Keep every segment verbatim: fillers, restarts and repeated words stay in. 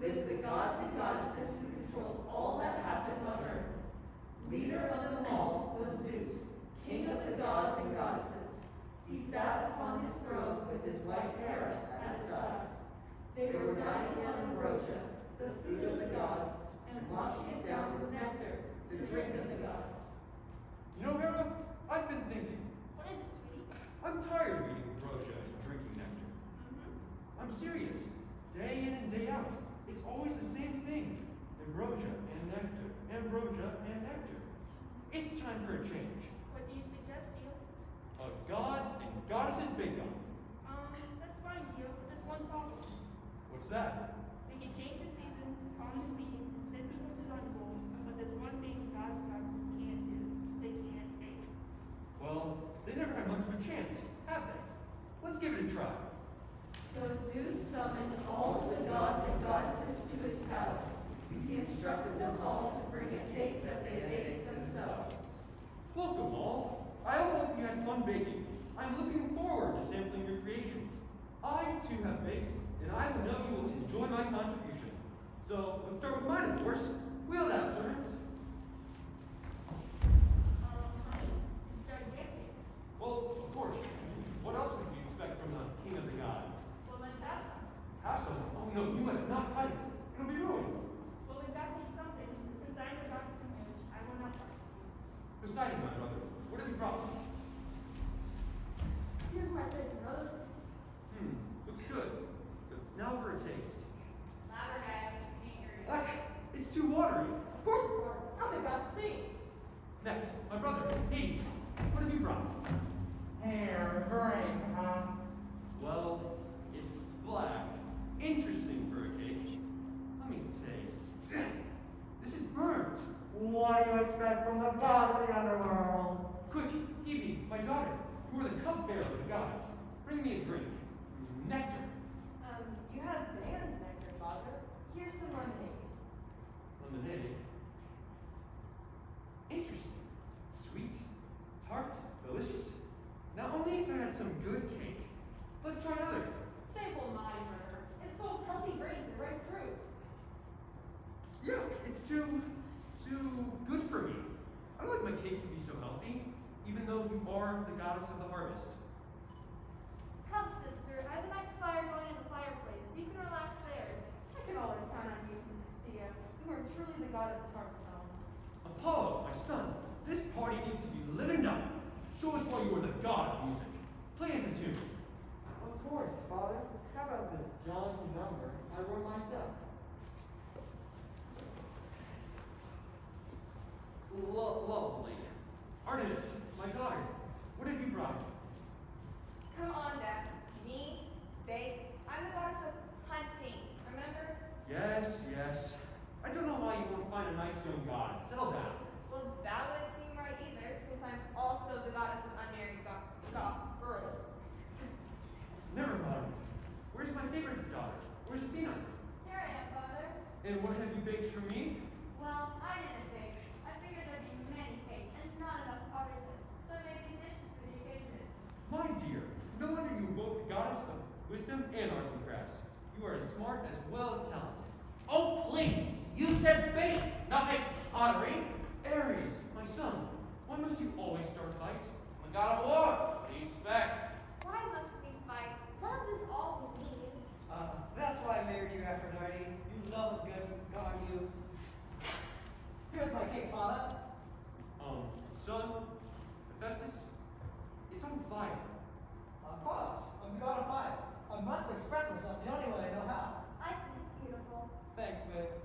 lived the gods and goddesses who controlled all that happened on earth. Leader of them all was Zeus, king of the gods and goddesses. He sat upon his throne with his wife Hera at his side. They were dining on ambrosia, the food of the gods, and washing it down with nectar, the drink of the gods. You know, Hera, I've been thinking. What is it, sweetie? I'm tired of eating ambrosia and drinking nectar. Mm-hmm. I'm serious. Day in and day out, it's always the same thing. Ambrosia and nectar, ambrosia and nectar. It's time for a change. What do you suggest, Gil? A gods and goddesses bake-off. Um, that's fine, Gil, but there's one problem. What's that? We can change the seasons, calm the seas, and send people to Dunsoul, but there's one thing gods and goddesses can't do. They can't bake. Well, they never had much of a chance, have they? Let's give it a try. So Zeus summoned all of the gods and goddesses to his palace. He instructed them all to bring a cake that they baked themselves. Welcome all. I hope you had fun baking. I'm looking forward to sampling your creations. I too have baked, and I know you will enjoy my contribution. So let's start with mine, of course. Wheel it out, servants. Um, honey, it's starting cake. Well, of course. What else would you expect from the king of the gods? Well, then that's fine. Have some? Oh no, you must not cut it. It'll be ruined. Well, then that means something, but since I'm the goddess in marriage, I will not touch it. Poseidon, my brother, what have you brought me? Here's my plate, brother. Hmm, looks good. But now for a taste. Louder, guys. Angry. Ugh, it's too watery. Of course it's water. How they got the sea? Next, my brother, Hades, what have you brought? Hair, drink, huh? Well, it's black. Interesting for a cake. Let me taste. This is burnt. What do you expect from the god of the underworld? Quick, Hebe, my daughter, you are the cupbearer of the gods. Bring me a drink. Nectar. Um, you have banned nectar, father. Here's some lemonade. Lemonade. Interesting. Sweet, tart, delicious. Now only if I had some good cake. Let's try another. Sample my murder. It's full of healthy grains and ripe fruits. Yuck, it's too, too good for me. I don't like my cakes to be so healthy, even though you are the goddess of the harvest. Come, sister. I have a nice fire going in the fireplace. You can relax there. I can always count on you, Thea. You are truly the goddess of Harpethon. Apollo, my son, this party needs to be living up. Show us why you are the god of music. Play us a tune. Of course, father. How about this jaunty number I wrote myself? Lo lovely. Artemis, my daughter, what have you brought? Come on, Dad. Me, Faith, I'm the goddess of hunting, remember? Yes, yes. I don't know why you won't find a nice young god. Settle down. Well, that wouldn't seem right either, since I'm also the goddess of unmarried go- go- girls. Never thought of it. Where's my favorite daughter? Where's Athena? Here I am, Father. And what have you baked for me? Well, I didn't bake. I figured there'd be many cakes and not enough partridges, so I made these dishes for the occasion. My dear, no wonder you are both the goddess of wisdom and arts and crafts. You are as smart as well as talented. Oh, please! You said bake, not make pottery. Ares, my son, why must you always start fights? We got a war. What do you expect? Why must we fight? Love is all we need. Uh, that's why I married you, Aphrodite. You love a good god, you. Here's my cake, father. Um, son, Hephaestus, it's on fire. Of course, I'm the god of fire. I must express myself the only way I know how. I think it's beautiful. Thanks, babe.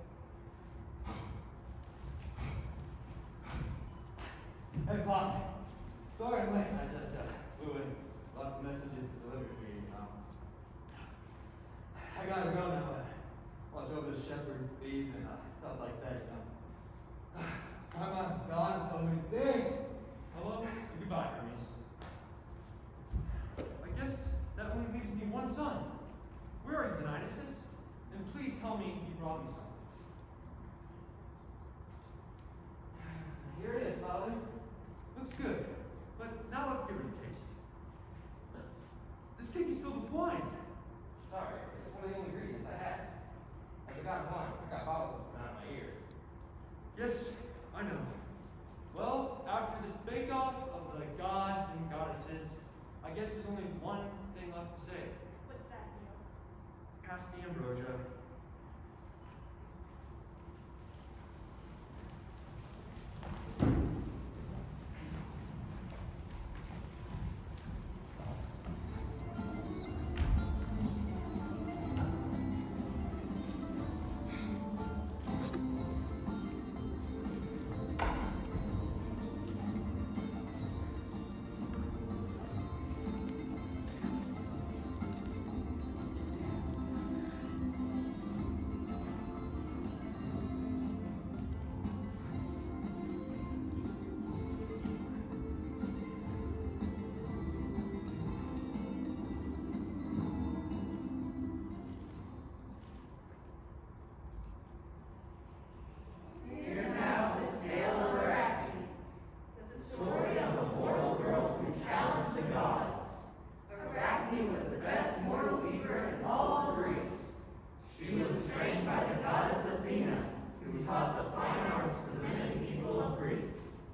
Hey, Pop. Sorry I'm late. I just uh, flew in. Lots of messages to deliver for you. Um, I gotta go now and watch over the shepherd's fees and uh, stuff like that, you know. I'm not gone so many things. Hello, and goodbye, Hermes. I guess that only leaves me one son. Where are you, Dionysus? And please tell me you brought me something. Here it is, Father. Looks good, but now let's give it a taste. This cake is filled with wine. Sorry, it's one of the only ingredients I had. As a got one. I got bottles coming out of my ears. Yes, I know. Well, after this bake-off of the gods and goddesses, I guess there's only one thing left to say. What's that, Neil? Pass the ambrosia. Hear now the tale of Arachne, the story of a mortal girl who challenged the gods. Arachne was the best mortal weaver in all of Greece. She was trained by the goddess Athena, who taught the fine arts to the many people of Greece.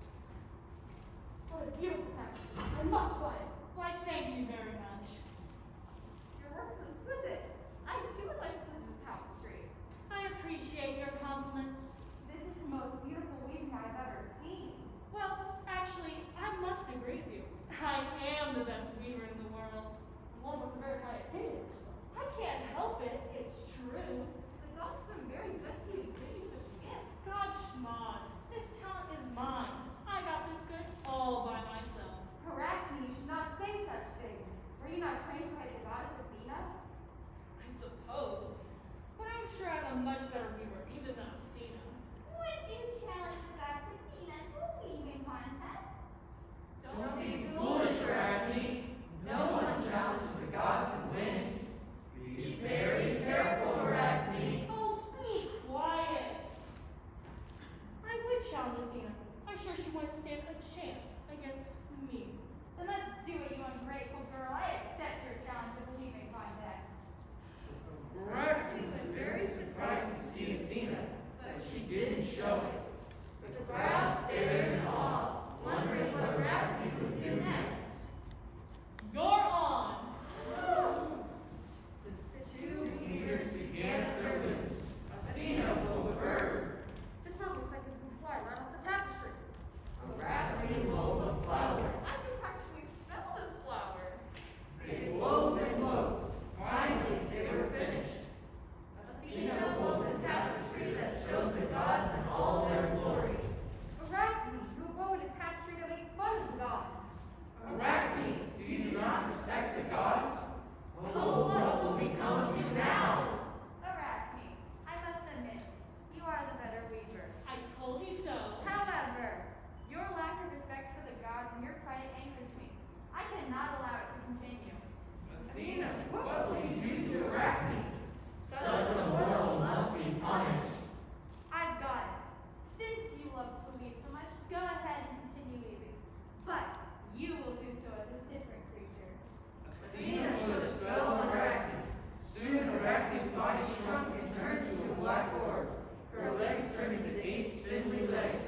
What a beautiful tapestry. I must buy it. Why, thank you very much. Your work is exquisite. I too would like to purchase a tapestry. I appreciate your compliments. This is the most beautiful weaving I've ever seen. Well, actually, I must agree with you. I am the best weaver in the world. One with a very high opinion. I can't help it. It's true. The gods have been very good to you, giving you such gifts. God schmods. This talent is mine. I got this good all by myself. Arachne, you should not say such things. Were you not trained by the goddess Athena? I suppose. But I'm sure I'm a much better weaver even than Athena. Would you challenge the goddess Athena to a weaving contest? Don't be foolish, Arachne. No one challenges the gods and wins. Be very careful, Arachne. Oh, be quiet. I would challenge Athena. I'm sure she wouldn't stand a chance against me. Then let's do it, you ungrateful girl. I accept your challenge to the weaving contest. Arachne was very surprised to see Athena, but she didn't show it. The crowd stared in awe, wondering what Arachne would do next. You're on. The two leaders began at their limbs. Athena wove a bird. This bird looks like it can fly right off the tapestry. Arachne wove a flower. I can practically smell this flower. They wove and wove. Finally, they were finished. Athena wove a tapestry that showed the gods in all their glory. Arachne, you have woven a tapestry that makes fun of the gods. Arachne, do you not respect the gods? Oh, what will become of you now? Arachne, I must admit, you are the better weaver. I told you so. However, your lack of respect for the gods and your pride angers me. I cannot allow it to continue. Athena, what will you do to Arachne? Such a mortal must be punished. I've got it. Since you love to weave so much, go ahead and continue weaving. But you will do so as a different creature. Athena put a spell on Arachne. Soon Arachne's body shrunk and turned into a black orb. Her legs turned into eight spindly legs.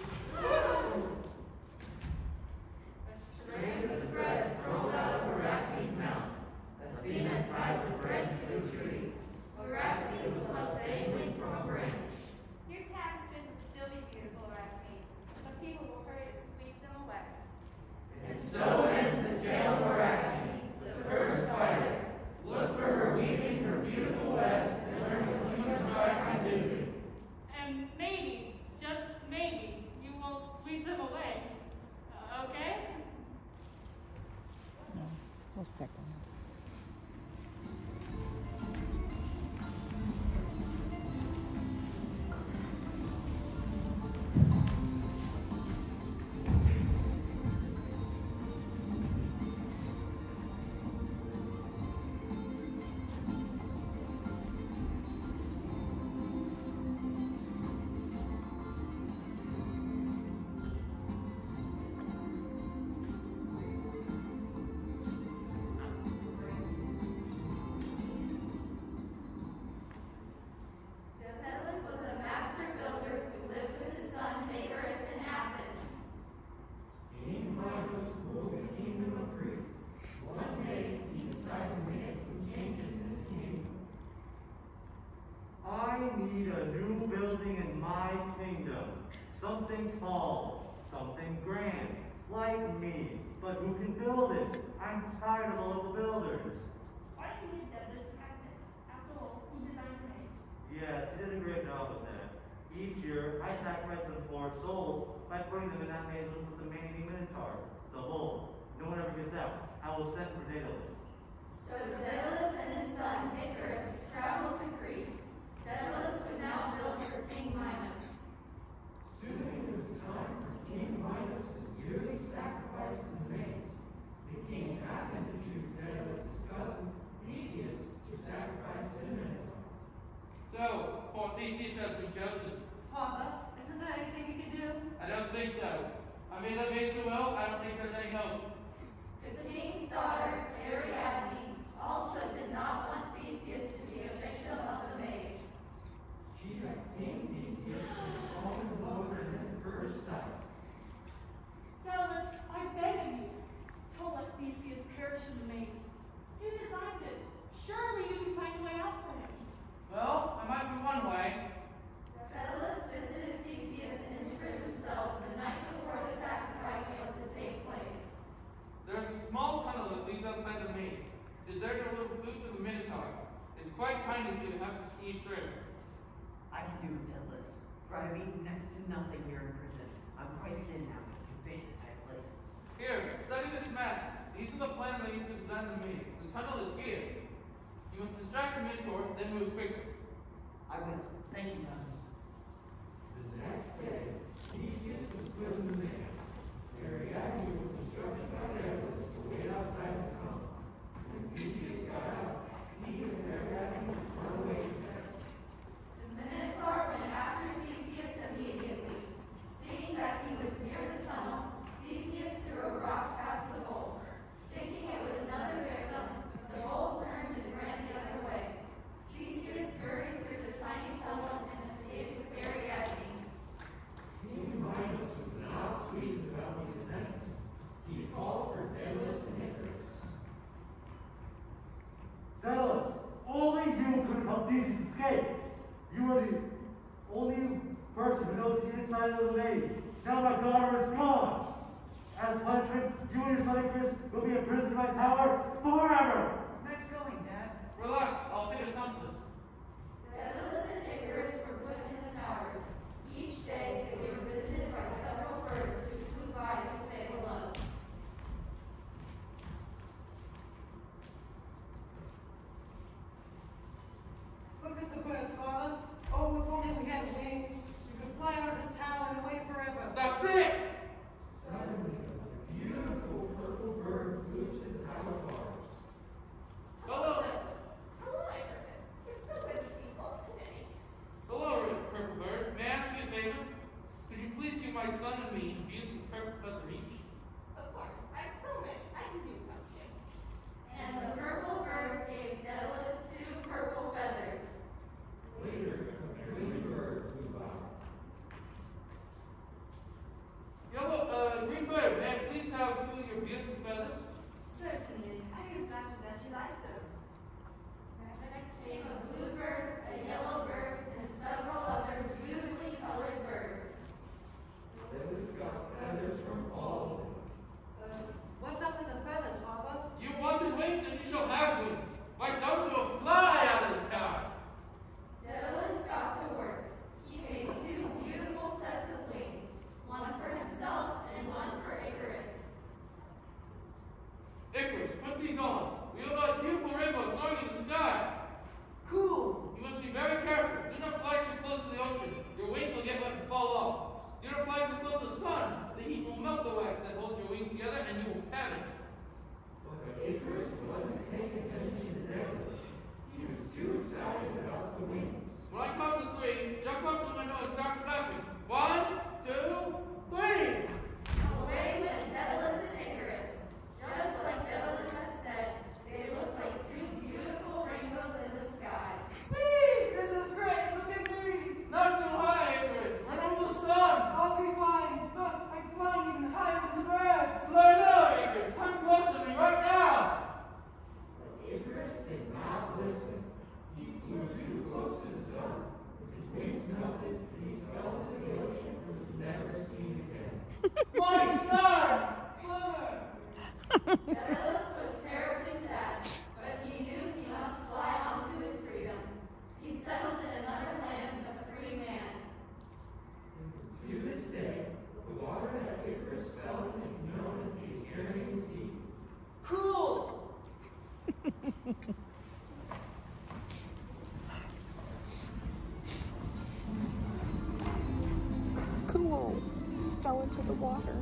A strand of thread rolled out of Arachne's mouth. Athena tied the thread to a tree. Arachne was left dangling from a branch. Your tapestries will still be beautiful, Arachne, but people will hurry to sweep them away. And so ends the tale of Arachne, the first spider. Look for her weaving her beautiful webs and learn what humans are doing. And maybe, just maybe, you won't sweep them away. Uh, okay? No, we'll stick on it. something tall, something grand, like me. But who can build it? I'm tired of the local builders. Why don't you give Douglas practice? After all, he designed the maze. Yes, he did a great job with that. Each year, I sacrifice some poor souls by putting them in that maze with the remaining Minotaur, the bull. No one ever gets out. I will send for Daedalus. So Daedalus and his son Icarus traveled to Crete. Daedalus would now build for King Minos. Soon it was time for King Minos' yearly sacrifice in the maze. The king happened to choose Daedalus' cousin, Theseus, to sacrifice to the Minotaur. So, poor Theseus has been chosen. Father, isn't there anything you can do? I don't think so. I mean, that makes so well, I don't think there's any hope. The king's daughter, Ariadne, also did not want Theseus to be a victim of the maze. She had seen Theseus and fallen in love with him at first sight. Daedalus, I beg of you, don't let Theseus perish in the maze. You designed it. Surely you can find a way out for him. Well, I might be one way. Daedalus visited Theseus and injured himself the night before the sacrifice was to take place. There's a small tunnel that leads outside the maze. Is there to look food to the Minotaur? It's quite tiny, so you have to squeeze through. I can do it, Daedalus, for I've eaten next to nothing here in prison. I'm quite thin now and can fit in a tight place. Here, study this map. These are the plans I used to design the maze. The tunnel is here. You must distract the Minotaur, then move quicker. I will. Thank you, cousin. The next day, Theseus was put in the maze. Ariadne was instructed by Daedalus to wait outside the tunnel. When Theseus got out, he and Ariadne run away together. The Minotaur went after Theseus immediately. Seeing that he was near the tunnel, Theseus threw a rock past the bull. Thinking it was another victim, the bull turned and ran the other way. Theseus scurried through the tiny tunnel and escaped with Ariadne. King Minos was not pleased about these events. He called for Daedalus and Icarus. Daedalus, only you could have helped Theseus escape. You were the only person who knows the inside of the maze. Now my daughter is gone. As punishment, you and your son Icarus will be imprisoned in my tower forever. Nice going, Dad. Relax, I'll think of something. Daedalus and Icarus were put in the tower. Each day they were visited by several birds who flew by to say hello. Look at the birds, Father. Oh, if only we had wings. We could fly out of this tower and away forever. That's it! Suddenly, a beautiful purple bird flew to the tower bars. Hello. Hello, Icarus. It's so good to see you both today. Hello, Purple Bird. May I ask you a favor? Could you please give my son and me a beautiful purple feather each? Of course, I'm so many. I can do without you. And the purple bird gave Daedalus two purple feathers. Later, a green bird flew by. Yellow, uh, Green Bird, may I please have two of your beautiful feathers? Certainly. I am flattered that you like them. Next came a blue bird, a yellow bird, and several other beautifully colored birds. Daedalus got feathers from all of them. Uh, what's up with the feathers, Father? You wanted wings, and you shall have wings. My son will fly out of this tower. Daedalus got to work. He made two beautiful sets of wings, one for himself and one for Icarus. Icarus, put these on. We have a beautiful rainbow soaring in the sky. Cool. You must be very careful. Do not fly too close to the ocean. Your wings will get wet and fall off. Do not fly too close to the sun. The heat will melt the wax that holds your wings together, and you will panic. But Icarus wasn't paying attention to Daedalus. He was too excited about the wings. When I count to three, jump up to the window and start flapping. One, two, three! Away went Daedalus and Icarus. Just like Daedalus had said, they looked like two beautiful rainbows in the sky. Whee! This is great. Look at me. Not too high, Icarus. Run over the sun. I'll be fine. Look, I'm flying even higher than the birds. Slow down, Icarus. Come close to me right now. But Icarus did not listen. He flew too close to the sun. His wings melted and he fell into the ocean and was never My son! Mother! Menelaus was terribly sad, but he knew he must fly on to his freedom. He settled in another land a free man. To this day, the water that Icarus fell in is known as the Aegean Sea. Cool! Cool. Fell into the water.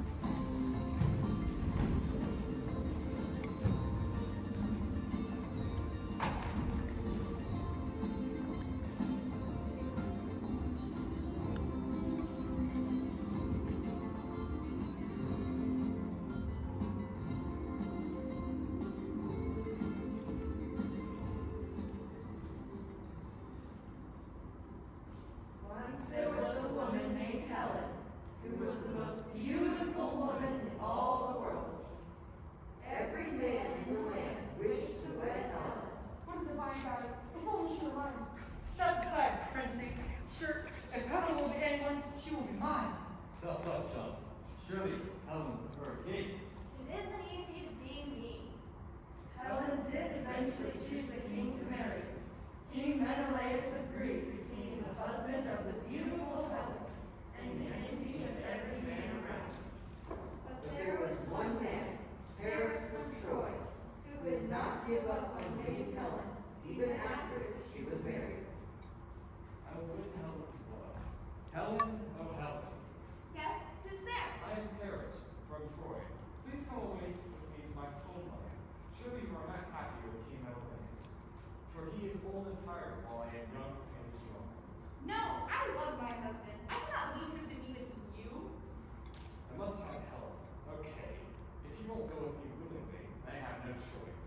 Once there was a woman named Helen, who was the most beautiful woman in all the world. Every man in the land wished to wed Helen. What a divine goddess. If only she were mine. Step aside, Princey. Sure, if Helen will be anyone's, she will be mine. Tough luck, son. Surely Helen would prefer a king. It isn't easy to be me. Helen did eventually choose a king to marry. King Menelaus of Greece became the husband of the beautiful Helen, and the envy of every man around. But But there was one man, Paris from Troy, who would not give up on winning Helen, even after she was married. I will win Helen's love. Helen, oh Helen. Yes, who's there? I am Paris, from Troy. Please come away with me to my homeland. Surely you are not happy with King Menelaus, for he is old and tired while I am young and strong. No, I love my husband. I cannot leave him to be with you. I must have Helen. Okay. If you won't go with me willingly, I have no choice.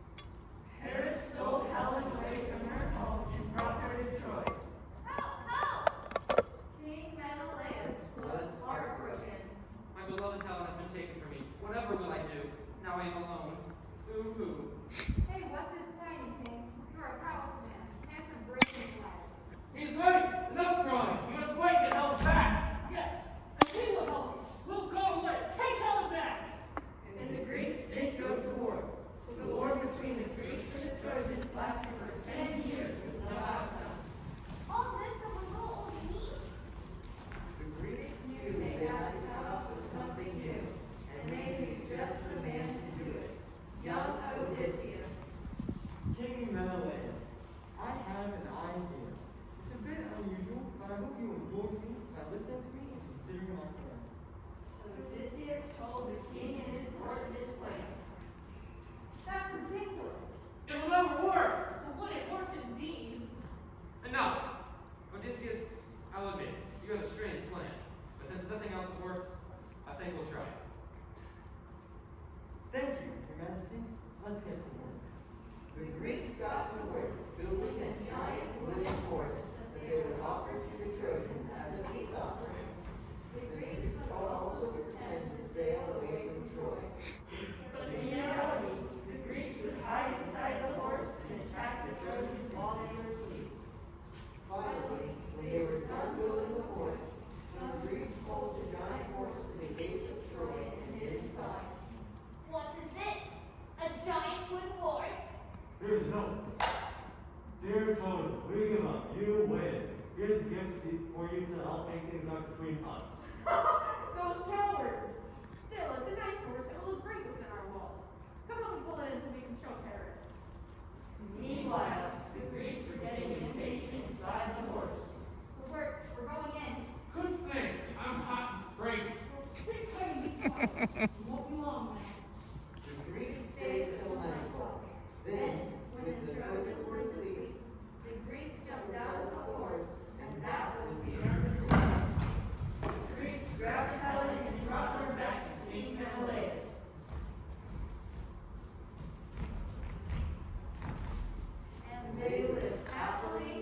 Paris stole Helen away from her home and brought her to Troy. Help, help! King Menelaus was heartbroken. My beloved Helen has been taken from me. Whatever will I do? Now I am alone. Boo hoo. Hey, what's this tiny thing? You're a powerful man. Handsome, brave, and wise. He's right! Enough crying! You must fight and help back! Yes, and we will help you. We'll go away. Take Helen back. And the Greeks did go to war. The war between the Greeks and the Trojans lasted for ten years with no outcome. All this over little old me? The Greeks knew they had to come up with something new, and they knew just the man to do it, young Odysseus. King Menelaus, I have an idea. It's a bit unusual, but I hope you will indulge me by listening to me and considering my plan. Odysseus told the king and his court his plan. That's ridiculous. It will never work! Well, what a horse indeed. Enough! Odysseus, I'll admit, you have a strange plan. But since nothing else has worked, I think we'll try it. Thank you, Your Majesty. Let's get to work. The Greeks got to work building a giant wooden horse that they would offer to the Trojans as a peace offering. The Greeks would also pretend to sail away from Troy. But in reality, the Greeks would hide inside the horse and attack the Trojans while they were asleep. Finally, when they were done building the horse, some Greeks pulled the giant horse to the gates of Troy and hid inside. What is this? A giant wooden horse? Here's nothing. Dear Trojan, we give up. You win. Here's a gift to- for you to help make things up between us. Those cowards! Still, it's a nice horse. It will look great within our walls. Come on, we pull it in so we can show Paris. Meanwhile, the Greeks were getting impatient inside the horse. Good work. We're going in. Good thing. I'm hot and brave. Sit tight and be quiet. You won't be long now. The Greeks stayed till nightfall. Then, when the Trojans were asleep, the Greeks jumped out of the horse, and that was the end of the battle. The Greeks grabbed Helen and brought her back to King Menelaus. And they lived happily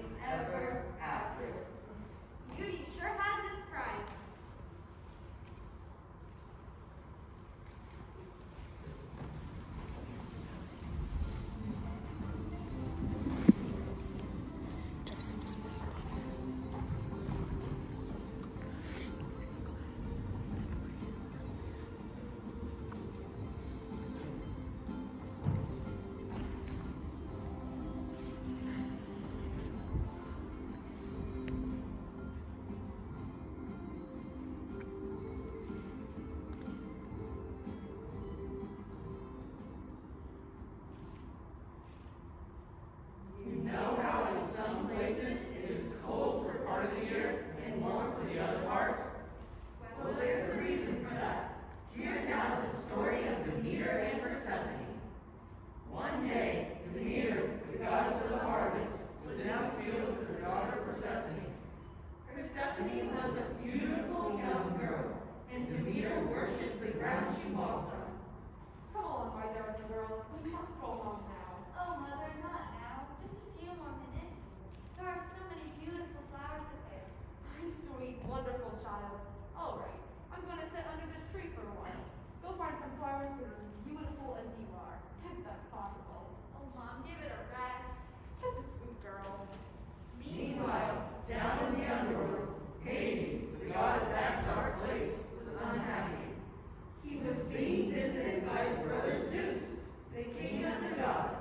ground she walked on. Come on, my darling girl. We must go home now. Oh, Mother, not now. Just a few more minutes. There are so many beautiful flowers up there. My sweet, wonderful child. All right. I'm going to sit under this tree for a while. Go find some flowers that are as beautiful as you are, if that's possible. Oh, Mom, give it a rest. Such a sweet girl. Meanwhile, down in the underworld, Hades, the god of that dark place, was unhappy. He was being visited by his brother Zeus, the king of the gods.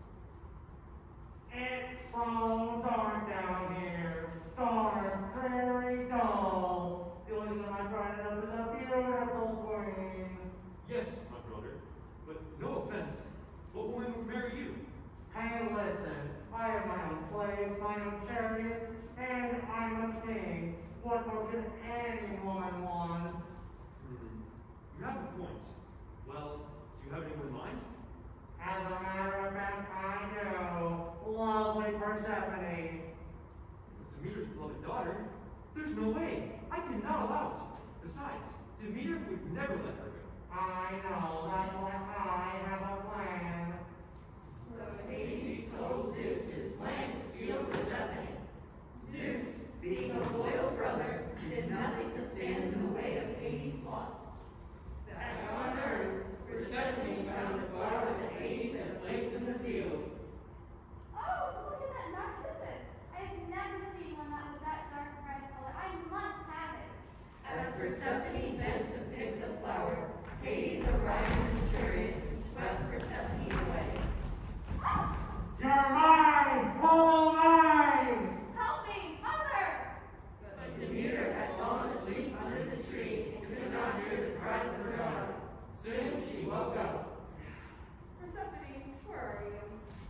It's so dark down here. Dark, very dull. The only thing I brought it up is a beautiful queen. Yes, my brother. But no offense. What woman would marry you? Hey, listen. I have my own place, my own chariot, and I'm a king. What more could any woman want? Hmm. You have a point. Well, do you have anyone in mind? As a matter of fact, I do. Lovely Persephone. Demeter's beloved daughter? There's no way. I cannot allow it. Besides, Demeter would never let her go. I know. That's why I have a plan. So Hades told Zeus his plan to steal Persephone. Zeus, being a loyal brother, did nothing to stand in the way of Hades' plot. Back on Earth, Persephone found a flower that Hades had placed in the field. Oh, look at that narcissus. I have never seen one that was that dark red color. I must have it. As Persephone bent to pick the flower, Hades arrived in his chariot and swept Persephone away. You're mine! All mine! Help me, Mother! But Demeter had fallen asleep under the tree and could not hear the cries of her daughter. Soon she woke up. Persephone, where are you?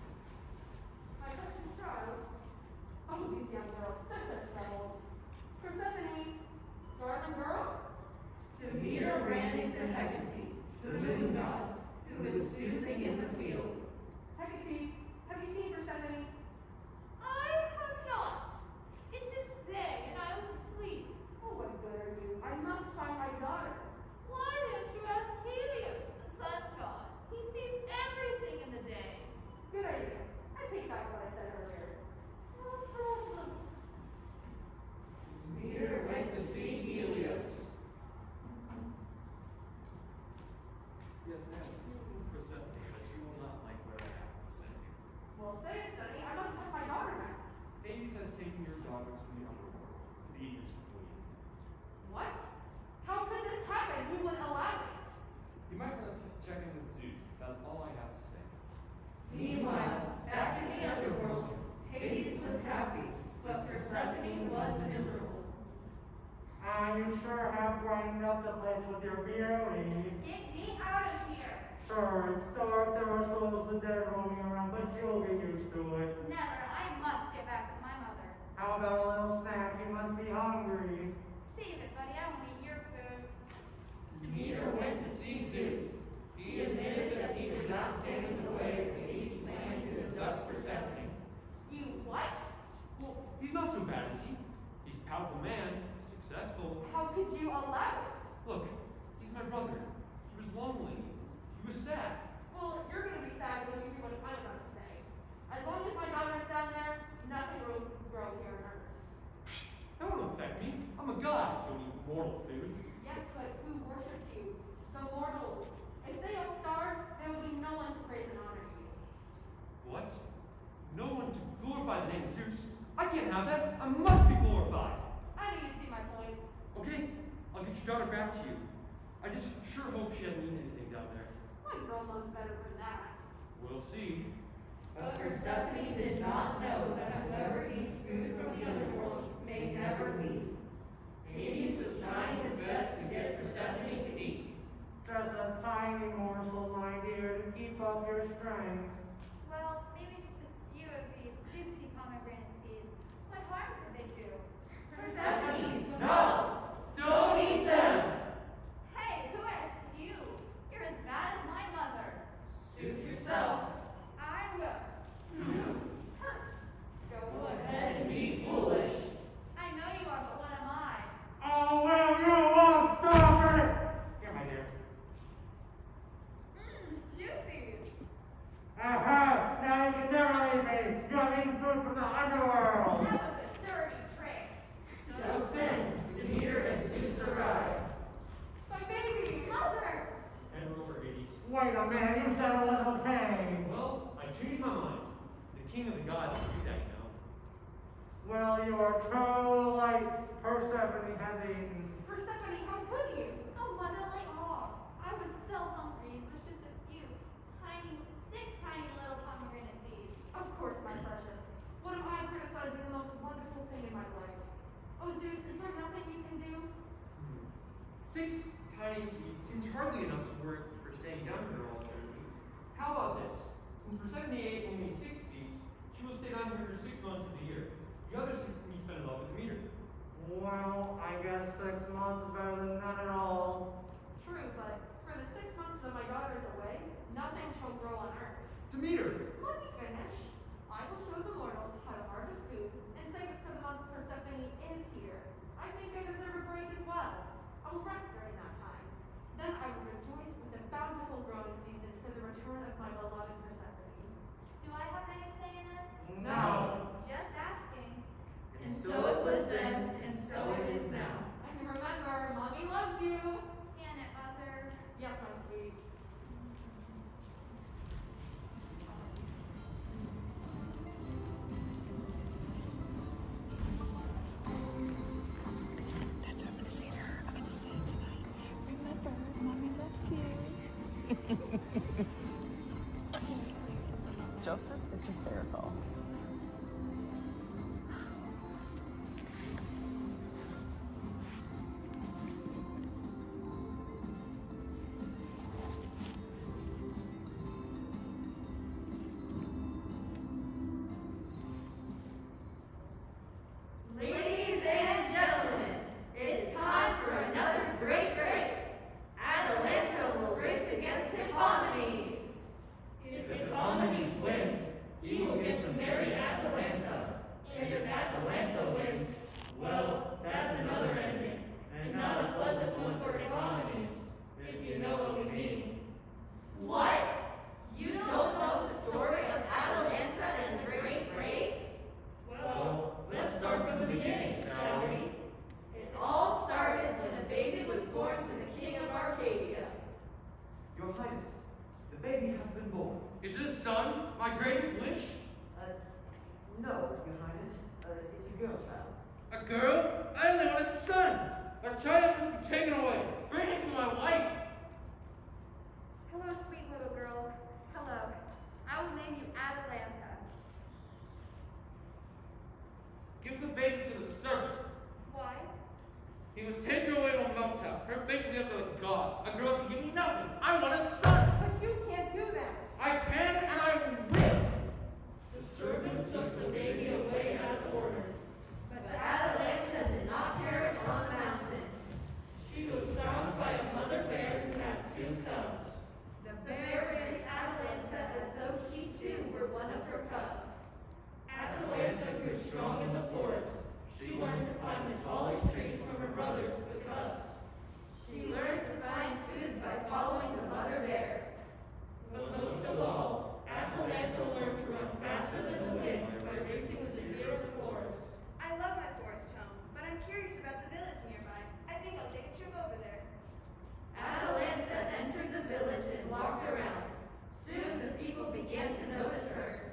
My precious child. Oh, these young girls, they're such rebels. Persephone, darling girl? Demeter ran into Hecate, the moon god, who was snoozing in the field. Hecate, have you seen Persephone? I have not. It is day and I was asleep. Oh, what good are you? I must find my daughter. Why didn't you ask Helios, the sun god? He sees everything in the day. Good idea. I take back what I said earlier. No problem. Demeter went to see Helios. Yes, I have seen Persephone, but she will not like what I have to say. Well, say it, Sonny. I must have my daughter back. Hades has taken your daughter to the underworld, to be his queen. What? How could this happen? Who would allow it? You might want to check in with Zeus. That's all I have to say. Meanwhile, back in the underworld, Hades was happy, but Persephone was miserable. Ah, you sure have brightened up the place with your beauty. Get me out of here. Sure, it's dark, there are souls of the dead roaming around, but you'll get used to it. Never. I must get back to my mother. How about a little snack? You must be hungry. Save it, buddy. I won't eat your food. Demeter went to see Zeus. He admitted that he did not stand in the way of Hades' plan to abduct Persephone. You what? Well, he's not so bad, is he? He's a powerful man, successful. How could you allow it? Look, he's my brother. He was lonely. He was sad. Well, you're going to be sad when you hear what I'm about to say. As long as my daughter is down there, nothing will grow here on earth. That won't affect me. I'm a god. I don't eat mortal food. Yes, but who worships you? The mortals. If they all starve, there will be no one to praise and honor you. What? No one to glorify the name of Zeus? I can't have that. I must be glorified. I know you see my point. Okay, I'll get your daughter back to you. I just sure hope she hasn't eaten anything down there. My girl knows better than that. We'll see. But Persephone did not know that whoever eats food from the underworld may never leave. Hades was trying his best to get Persephone to eat. Just a tiny morsel, my dear, to keep up your strength. Well, maybe just a few of these juicy pomegranate seeds. What harm could they do? Persephone, no! Don't eat them! Hey, who asked you? You're as bad as my mother. Suit yourself. I will. Go ahead and be Well, your true light, Persephone, has eaten. Persephone, how could you? Oh, mother, lay off. I was so hungry. It was just a few tiny, six tiny little pomegranate seeds. Of course, my precious. What am I criticizing the most wonderful thing in my life? Oh, Zeus, is there nothing you can do? Hmm. Six tiny seeds seems hardly enough to work for staying down here all eternity. How about this? Since Persephone ate only six seeds, she will stay down here for six months of the year. The other six can be spent above with Demeter. Well, I guess six months is better than none at all. True, but for the six months that my daughter is away, nothing shall grow on earth. Demeter! Let me finish. I will show the mortals how to harvest food and save it for the month Persephone is here. I think I deserve a break as well. I will rest during that time. Then I will rejoice with a bountiful growing season for the return of my beloved Persephone. Do I have any say in this? No. Just asking. And so it was then, and so it is now. And remember, Mommy loves you. Can it, mother? Yes, my sweet. That's what I'm gonna say to her. I'm gonna say it tonight. Remember, mommy loves you. Joseph is hysterical. Ladies and gentlemen, it's time for another great race. Atalanta will race against Hippomenes. If Hippomenes wins, he will get to marry Atalanta. And if Atalanta wins, well, that's another ending. And not a pleasant one for Hippomenes, if you know what we mean. What? You don't know the story of Atalanta and the great race? Well, let's start from the beginning, shall we? It all started when a baby was born to the king of Arcadia. Your Highness, the baby has been born. Is it a son? My greatest wish? Uh, no, Your Highness. Uh, it's a girl child. A girl? I only want a son. A child must be taken away. Bring him to my wife. Hello, sweet little girl. Hello. I will name you Atalanta. Give the baby to the servant. Why? He was taken away to a mountain. Her fate will be up to the gods. A girl can give me nothing. I want a son. But you can't do that. I can and I will. The servant took the baby away as ordered. But Atalanta did not perish on the mountain. She was found by a mother bear who had two cubs. The bear raised Atalanta as though she too were one of her cubs. Atalanta grew strong in the forest. She learned to climb the tallest trees from her brothers, the cubs. She learned to find food by following the mother bear. But most of all, Atalanta learned to run faster than the wind by racing with the deer of the forest. I love my forest home, but I'm curious about the village nearby. I think I'll take a trip over there. Atalanta entered the village and walked around. Soon the people began to notice her.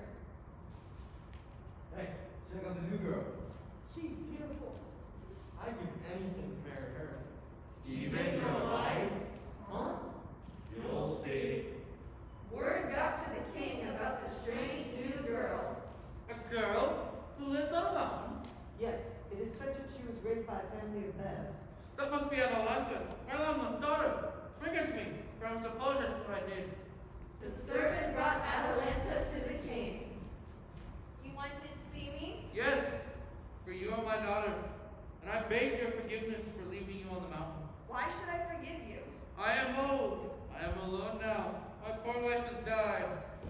Hey, check out the new girl. She's beautiful. I'd give anything to marry her. Even your life? Huh? You'll see. Word got to the king about the strange new girl. A girl who lives on a mountain? Yes, it is said that she was raised by a family of bears. That must be Atalanta, my long-lost daughter. Bring her to me, for I must apologize for what I did. The servant brought Atalanta to the king. You wanted to see me? Yes, for you are my daughter, and I beg your forgiveness for leaving you on the mountain. Why should I forgive you? I am old. I am alone now. My poor wife has died.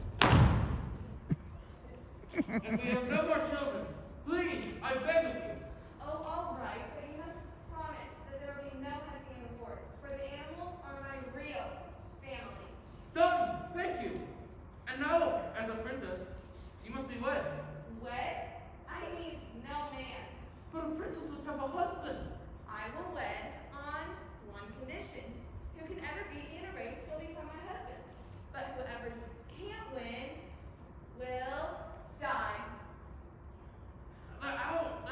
And we have no more children. Please, I beg of you. Oh, all right, but you must promise that there will be no hunting in the forest, for the animals are my real family. Done. Thank you. And now, as a princess, you must be wed. Wed? I need no man. But a princess must have a husband. I will wed on one condition. Who can ever beat me in a race will become my husband. But whoever can't win will die. Ow!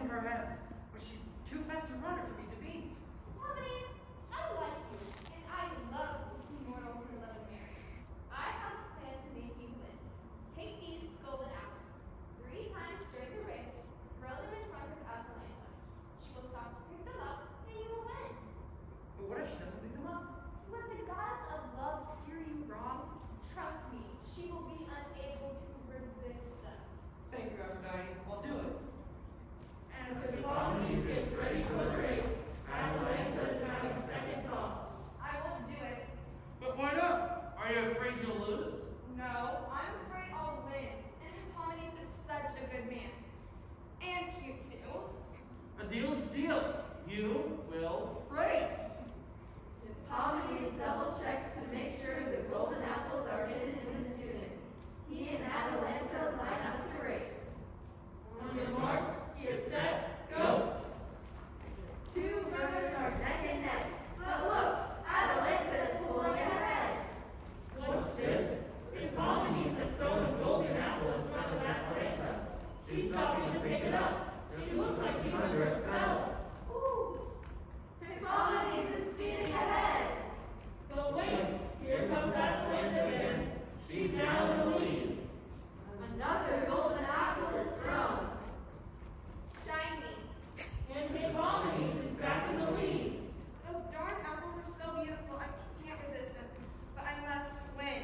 in her hand, but she's too fast a runner for me to beat. Hippomenes, I like you, and I love to see mortals in love and marriage. I have a plan to make you win. Take these golden apples. Three times during the race, throw them in front of Atalanta. She will stop to pick them up, and you will win. But what if she doesn't pick them up? When the goddess of love steer you wrong, trust me, she will be unable to resist them. Thank you, Aphrodite. I'll do it. As Hippomenes gets ready for the race, Atalanta is having second thoughts. I won't do it. But why not? Are you afraid you'll lose? No, I'm afraid I'll win. And Hippomenes is such a good man. And cute too. A deal's a deal. You will race. Hippomenes double checks to make sure the golden apples are hidden in his tunic. He and Atalanta line up to race. On your marks, get set, go! Two runners are neck and neck, but look, Atalanta is pulling ahead. What's this? Hippomenes has thrown a golden apple in front of Atalanta. She's stopping to pick it up. She looks like she's under a spell. Ooh! Hippomenes is speeding ahead. But wait, here comes Atalanta again. She's now in the lead. Another golden apple is thrown. Shiny. And Hippomenes is back in the lead. Those darn apples are so beautiful, I can't resist them. But I must win.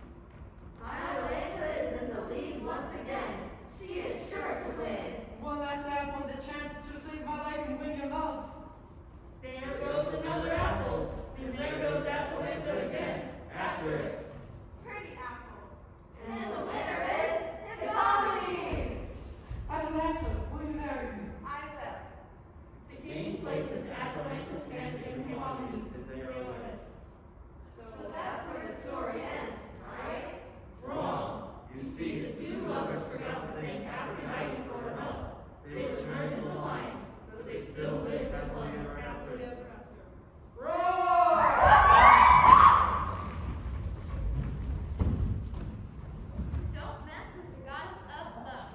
Atalanta is in the lead once again. She is sure to win. One last apple, the chance to save my life and win your love. There goes another apple. And there goes Atalanta again. After it. Pretty apple. And the winner is Hippomenes. Atalanta, will you marry me? I will. The king places Atalanta's hand in Hippomenes' forehead. So that's where the story ends, right? Wrong. You see, the two lovers forgot to thank Aphrodite for her help. They were turned into lions, but they still lived happily ever after. Don't mess with the goddess of love.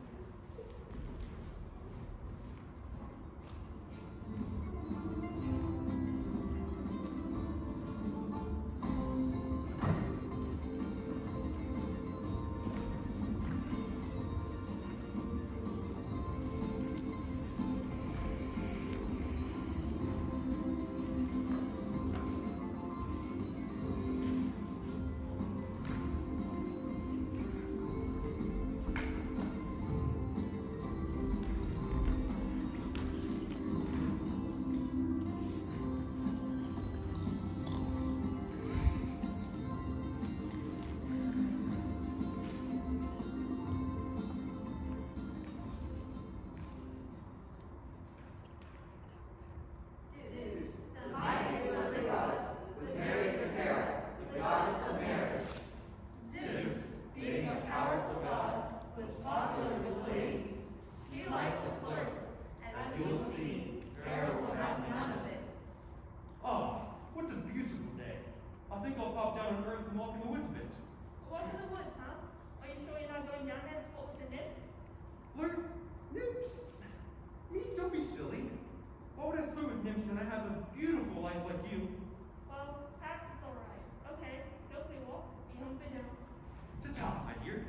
Zeus, the mightiest of the gods, was married to Hera, the goddess of marriage. Zeus, being a powerful god, was popular with ladies. He liked to flirt. As you will see, Hera will have none of it. Oh, what a beautiful day. I think I'll pop down on Earth and walk in the woods a bit. Walk in the woods, huh? Are you sure you're not going down there to flirt with the nymphs? Flirt? Nymphs? Me? Don't be silly. Why would I flirt with nymphs when I have a beautiful life like you? Well, perhaps it's alright. Okay, go for your walk. Be home for dinner. Ta-ta, my dear.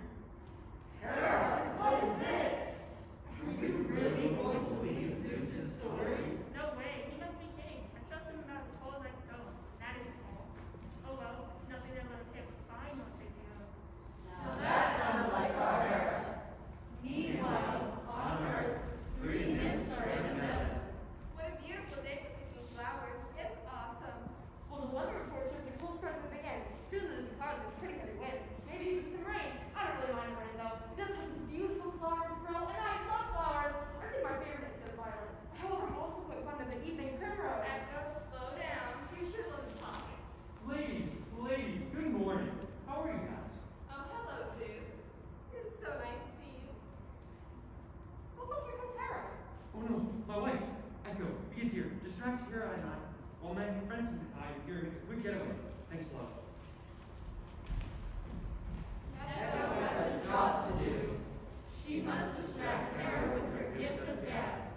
Hera, what is this? Are you really going to believe Zeus's story? No way, he must be kidding. I trust him about as far as I can go. That isn't all. Oh well, it's nothing that little kid was fine not thinking of. Now that sounds like our Hera. Meanwhile, on Earth, three nymphs are in a meadow. What a beautiful day for picking flowers. It's awesome. Well, the weather report shows a cold front move again. Soon as the clouds with pretty heavy winds. Maybe even some rain. I don't really mind rain though. It does have these beautiful flowers grow, and I love flowers. I think my favorite is the violet. However, I'm also quite fond of the evening primrose. Esco, slow down. You should love the topic. Ladies, ladies, good morning. How are you guys? Oh, hello, Zeus. It's so nice to see you. Oh, look, here comes Hera. Oh no, my wife. Echo, be a dear. Distract Hera and I. While my friends and I are here, a quick getaway. Thanks a lot. Echo has a job to do. She must distract Hera with her gift of gab.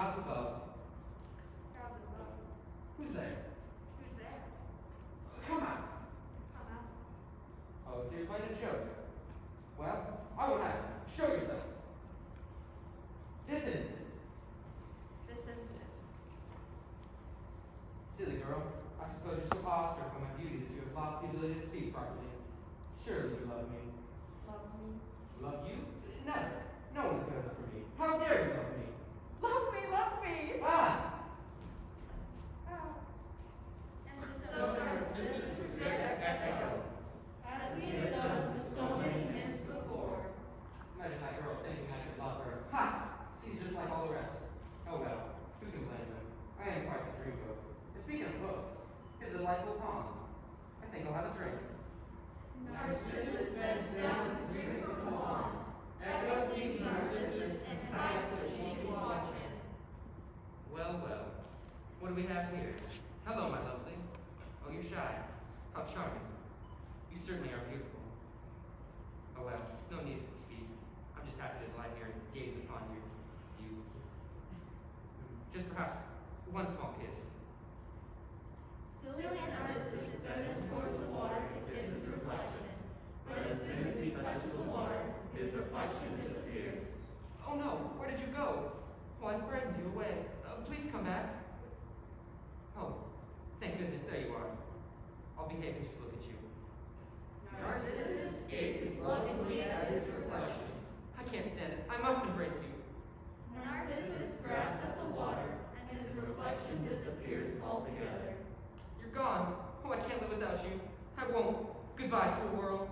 God's above. God's above. Who's there? Who's there? Come out. Come out. Oh, so you're playing a joke. Well, I will have it. Show yourself. This is This instant. silly girl. I suppose you're so awestruck by my beauty that you have lost the ability to speak properly. Surely you love me. Love me. Love you? Never. No one's good enough for me. How dare you love me? Love me, love me. Ah! Oh. And So Narcissus rejects Echo, as he had done to so many men before. Imagine that girl thinking I could love her. Ha! She's just like all the rest. Oh well, who can blame them? I am quite the dreamboat. And speaking of boats, it's a delightful pond. I think I'll have a drink. Narcissus bends down to drink from the lawn. Echo sees Narcissus and hides so she can watch him. Well, well. What do we have here? Hello, my lovely. Oh, you're shy. How charming. You certainly are beautiful. Oh well, no need to speak. I'm just happy to lie here and gaze upon your you. Just perhaps one small kiss. Silly Narcissus bends toward the water to kiss his reflection, but as soon as he touches the water, his reflection disappears. Oh no, where did you go? Oh, I frightened you away. Uh, please come back. Oh, thank goodness, there you are. I'll behave and just look at you. Narcissus gazes lovingly at his reflection. I can't stand it. I must embrace you. Narcissus grabs at the water, and his reflection disappears altogether. You're gone. Oh, I can't live without you. I won't. Goodbye, cruel world.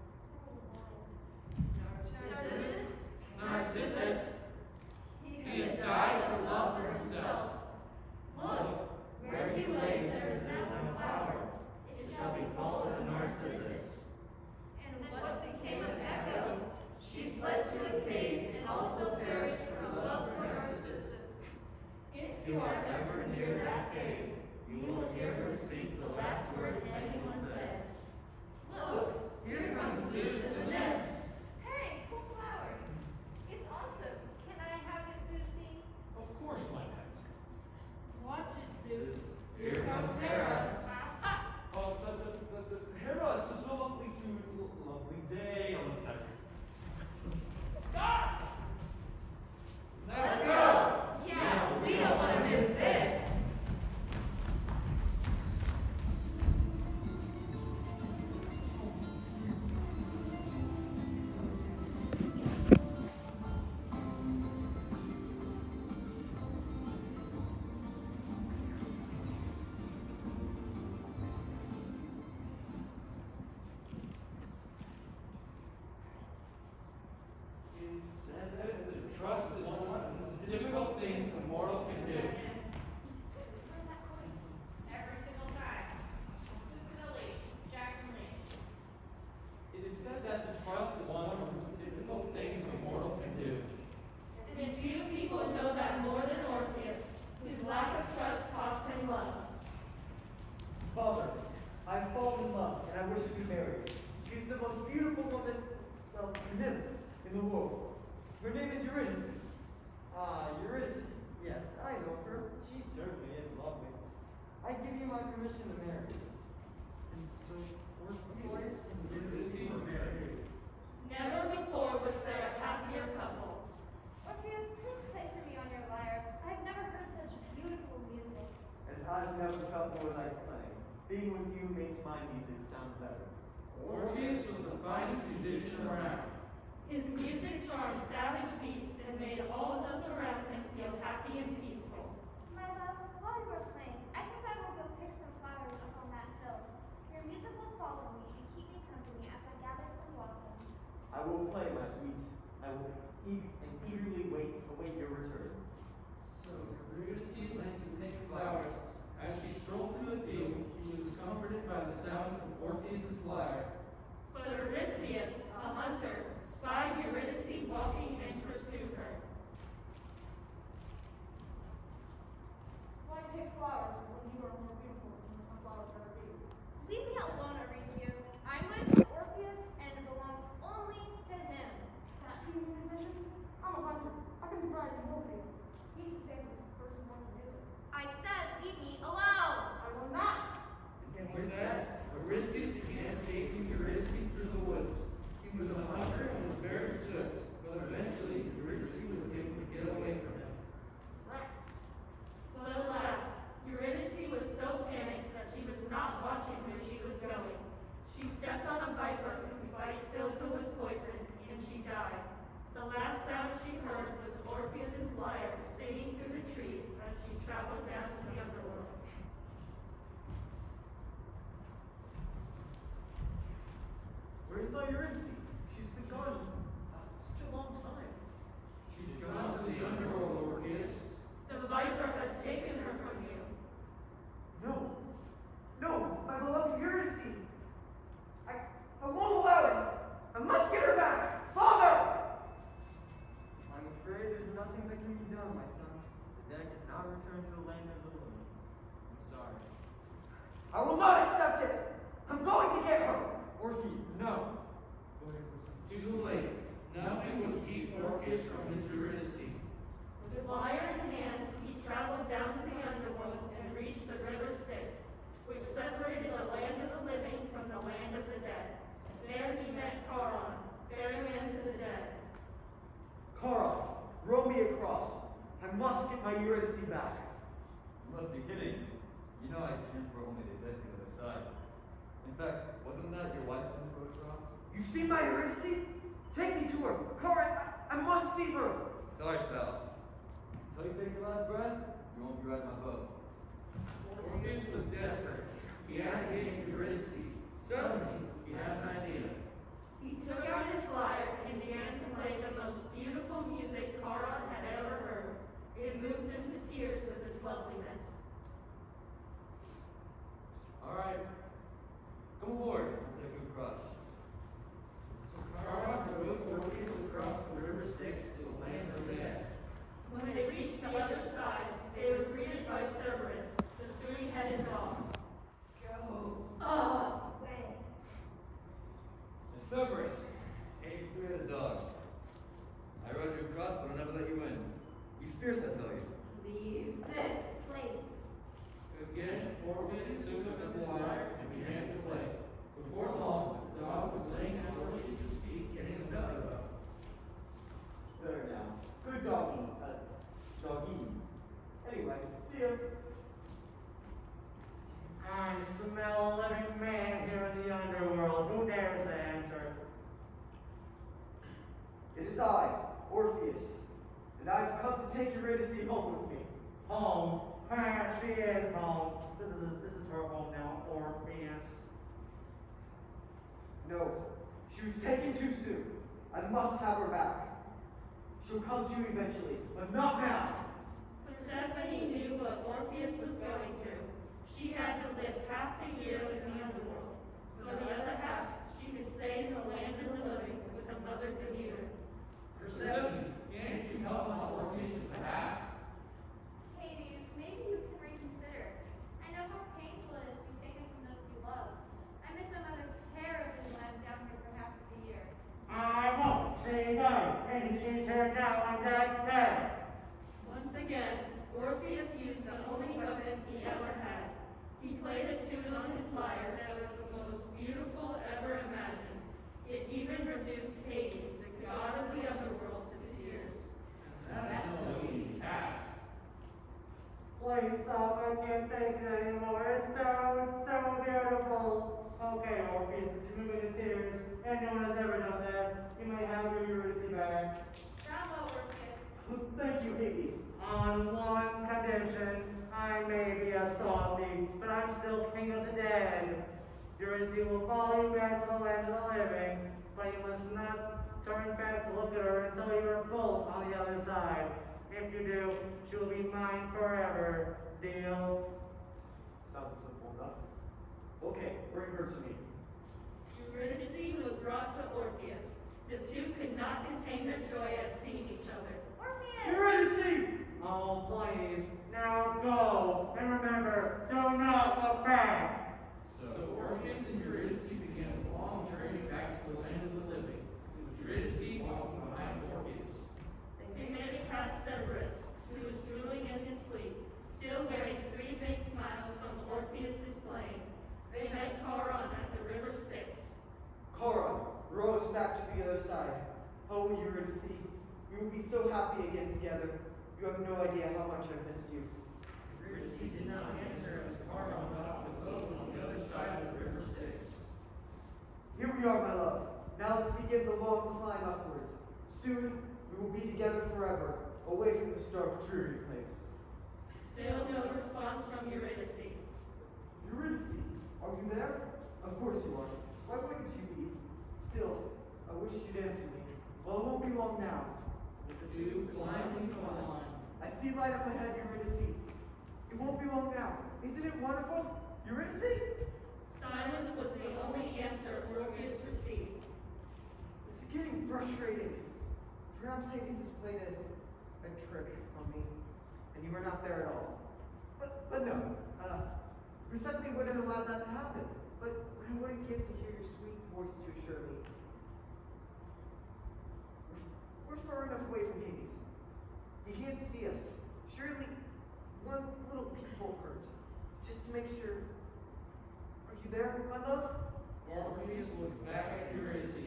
Narcissus, Narcissus, he has died for love for himself. Look, where he lay there is now a flower. It shall be called a narcissus. And What became of Echo? She fled to a cave and also perished from love for Narcissus. If you are ever near that cave, you will hear her speak the last words anyone says. Look, here comes Zeus and the nymphs. Hey, cool flower. It's awesome. Can I have it, Zeusy? Of course, my pets. Watch it, Zeus. Here comes Hera. Oh, the, the, the, the Hera, it's so lovely to lovely day on this country. Ah! Let's go! Yeah, we don't want to miss this. It says that to trust is one of the difficult things a mortal can do. Every single time. Who's gonna lead? Jackson leads. It is said that to trust is one of the difficult things a mortal can do. And few people know that more than Orpheus, whose lack of trust cost him love. Father, I've fallen in love, and I wish to be married. She's the most beautiful woman, well, nymph in the world. Her name is Eurydice. Ah, Eurydice. Yes, I know her. She certainly is lovely. I give you my permission to marry. And so, Orpheus and Eurydice were married. Never before was there a happier couple. Orpheus, please play for me on your lyre. I've never heard such beautiful music. And I've never felt more like playing. Being with you makes my music sound better. Orpheus was the finest musician around. His music charmed savage beasts and made all of those around him feel happy and peaceful. My love, while you are playing, I think I will go pick some flowers up on that hill. Your music will follow me and keep me company as I gather some blossoms. I will play, my sweets. I will eag- and eagerly wait await your return. So Eurydice went to pick flowers. As she strolled through the field, she was comforted by the sounds of Orpheus's lyre. But Eurystheus, a hunter, spied Eurydice walking and pursued her. Why pick flowers when you are more beautiful than a flower ever be? Leave me alone, Eurystheus. I'm going to Orpheus and it belongs only to him. Can I be a musician? I'm a hunter. I can be bright and Orpheus. He's a sailor. sky. The last sound she heard was Orpheus's lyre singing through the trees as she traveled down to the underworld. Where's my Eurydice? She's been gone uh, such a long time. She's gone to the underworld, Orpheus. The viper has taken her from you. No. No, my beloved Eurydice. I, I won't allow it. I must get her back. Father! I'm afraid there's nothing that can be done, my son. The dead cannot return to the land of the living. I'm sorry. I will not accept it. I'm going to get her. Orpheus, no. But it was too late. Nothing would keep Orpheus from his Eurydice. With lyre in hand, he traveled down to the underworld and reached the river Styx, which separated the land of the living from the land of the dead. There he met Charon, ferryman to the dead. Charon, row me across. I must get my Eurydice back. You must be kidding. You know I transfer only the dead to the other side. In fact, wasn't that your wife when you rode across? You see my Eurydice? Take me to her. Charon, I, I must see her. Sorry, pal. Until you take your last breath, you won't be riding my boat. Orpheus was desperate. He had to take Eurydice. Suddenly, he had an idea. He took out his lyre and began to play the most beautiful music Charon had ever heard. It moved him to tears with its loveliness. All right. Come aboard. I'll take you across. So Charon rowed Orpheus across the river Styx to the land of the dead. When they reached the other side, they were greeted by Cerberus, the three-headed dog. Go. Ah! The Cerberus, Hades three-headed dog. I rode you across, but I'll never let you in. He's fierce, I tell you. Leave this place. Again, Orpheus took up his lyre and began to play. Before long, the dog was laying at Orpheus' feet, getting a belly rub. Better now. Good doggy. Uh, doggies. Anyway, see ya. I smell a living man here in the underworld. Who dares to answer? It is I, Orpheus, and I've come to take Eurydice home with me. Home? Ah, she is home. This is this is her home now, Orpheus. No, she was taken too soon. I must have her back. She'll come to you eventually, but not now. Persephone knew what Orpheus was going through. She had to live half the year in the underworld. For the other half, she could stay in the land of the living with her mother Demeter. Persephone, can't you help on Orpheus' behalf? Hades, maybe you can reconsider. I know how painful it is to be taken from those you love. I miss my mother terribly when I'm down here for half of the year. I won't say no, and she's here now and that's dead. Once again, Orpheus used the only weapon he ever had. He played a tune on his lyre that was the most beautiful ever imagined. It even reduced Hades, the god of the underworld, to tears. That's no easy task. Please stop, I can't take it anymore. It's so, so beautiful. Okay, Orpheus, if you move into tears, and no one has ever done that, you may have your Eurydice back. Bravo, Orpheus. Thank you, Hades. On one condition, I may be a softy, but I'm still king of the dead. Eurydice will follow you back to the land of the living, but you must not turn back to look at her until you are both on the other side. If you do, she will be mine forever. Deal? Sounds simple enough. Okay, bring her to me. Eurydice was brought to Orpheus. The two could not contain their joy at seeing each other. Orpheus! Eurydice! Oh, please. Now go. And remember, do not look back. So Orpheus and Eurydice began a long journey back to the land of the living, with Eurydice walking behind Orpheus. They made it past Cerberus, who was drooling in his sleep, still wearing three big smiles from Orpheus's playing. They met Charon at the river Styx. Charon, row us back to the other side. Oh, Eurydice, we will be so happy again together. You have no idea how much I've missed you. Eurydice did not answer as Charon got the boat on the other side of the river Styx. Here we are, my love. Now let's begin the long climb upwards. Soon we will be together forever, away from this dark, dreary place. Still no response from Eurydice. Eurydice, are you there? Of course you are. Why wouldn't you be? Still, I wish you'd answer me. Well, it won't be long now. The two climbed and climbed on. I see light up ahead, Eurydice. It won't be long now. Isn't it wonderful? Eurydice? Silence was the only answer Orpheus received. It's getting frustrating. Perhaps Hades has played a, a trick on me, and you were not there at all. But, but no, uh, Persephone wouldn't allow that to happen. But I wouldn't give to hear your sweet voice to assure me. We're, we're far enough away from Hades. He can't see us. Surely one little peep won't hurt. Just to make sure. Are you there, my love? Orpheus looked back at Eurydice.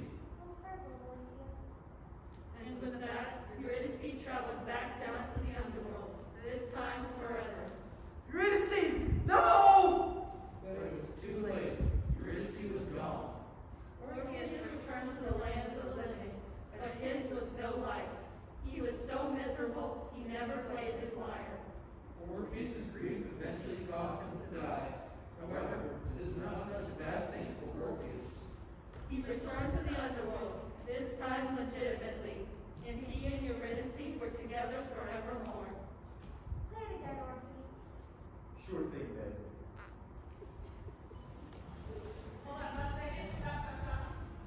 And with that, Eurydice traveled back down to the underworld, this time forever. Eurydice! No! But it was too late. Eurydice was gone. Orpheus returned to the land of the living, but his was no life. He was so miserable, he never played his lyre. Orpheus' grief eventually caused him to die. However, this is not such a bad thing for Orpheus. He returned to the underworld, this time legitimately, and he and Eurydice were together forevermore. Play it again, Orpheus. Sure thing, babe. Hold on one second. Stop, stop, stop.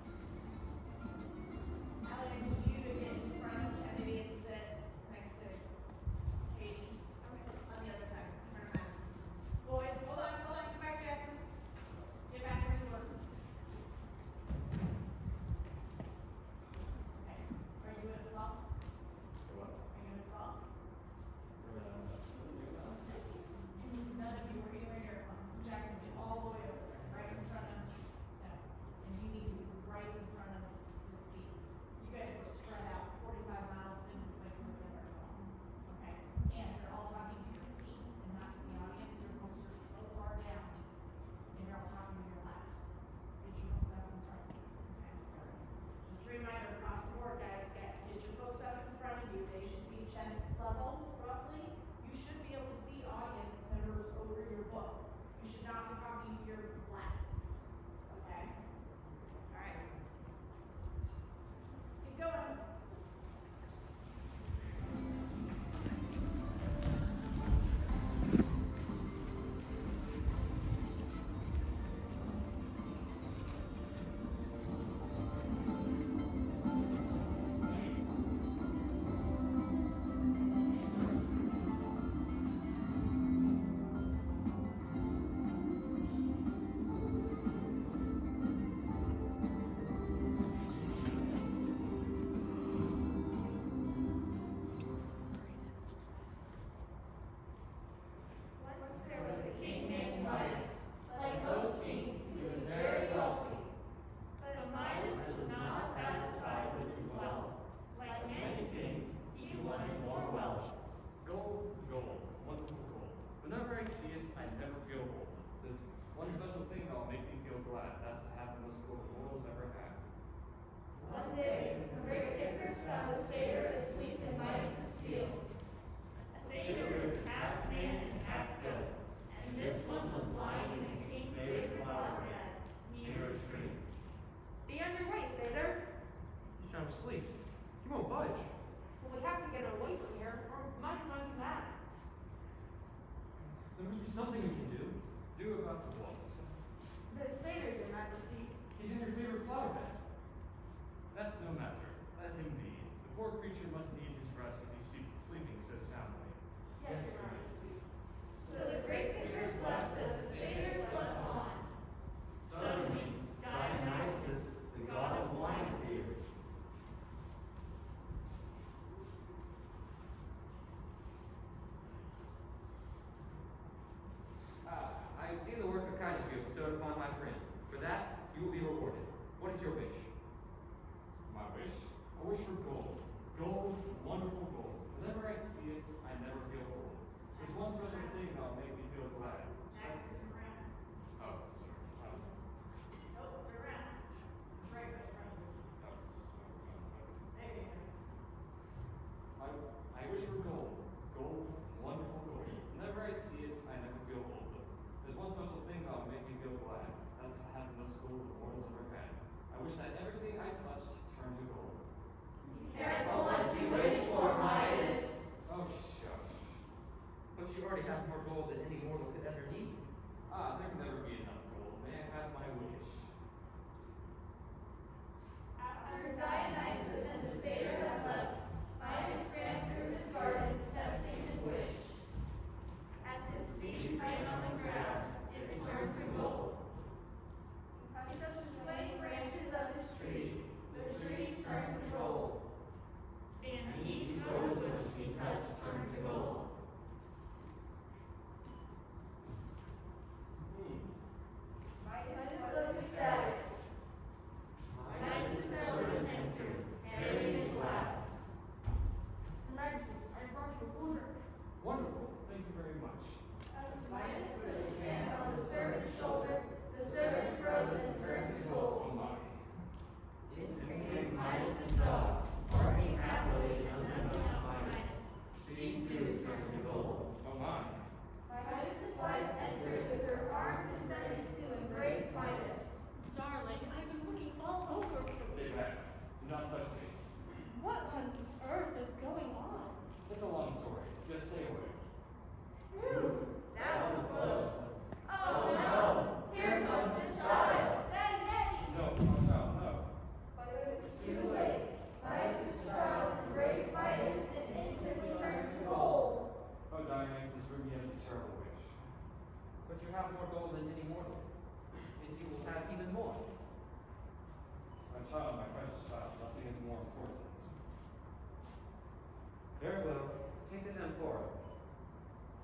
Allie, I need you to get in front of Kennedy and sit next to Katie. On the other side, in front of Madison. Boys, hold on, hold on. Get back, Jackson. Get back where you were. Okay. Are you gonna fall? What? Are you gonna fall? And none of you were anywhere near one. Jackson, get all the way over there, right in front of them. And you need to be right in front of his feet. You guys were spread out forty-five miles into the way from their phones. Okay? And they're all talking to your feet and not to the audience. Your books are so far down. And you're all talking to your laps. Get your books up in front of you. Okay? Just a reminder across the board, guys, get, get your books up in front of you. They should be chest level, roughly. You should be able to see audience members over your book. You should not be talking to your lap. Okay? All right. Let's keep going. Once there was a king named Midas. Like most kings, he was very wealthy. But Midas was not satisfied with his wealth. Like many kings, he wanted more wealth. Gold, gold, wonderful gold. Whenever I see it, I never feel old. There's one special thing that'll make me feel glad. That's to have the most gold the world's ever had. One day, some great pickers found a satyr asleep in Midas' field. A satyr was half man and half goat, and this one was lying in the king's favorite flower bed, near a stream. Be on your way, Satyr. He's sound asleep. He won't budge. Well, we have to get away from here, or Mike's not come back. There must be something we can do. Do about the what? The Satyr, Your Majesty. He's in your favorite flower bed. That's no matter. Let him be. The poor creature must need his rest if he's sleep- sleeping so soundly. Yes, Your Majesty. So the great pickers left as the satyr slept on. Suddenly, Dionysus, the god of wine, appeared. Ah, I have seen the work of kindness you have bestowed upon my friend. For that, you will be rewarded. What is your wish? My wish? I wish for gold. Gold, wonderful gold. Whenever I see it, I never feel old. There's one special thing that'll make me feel glad. That's... Jackson, around. Oh, sorry. Um, Nope, around. Right in front of you. oh, There you go.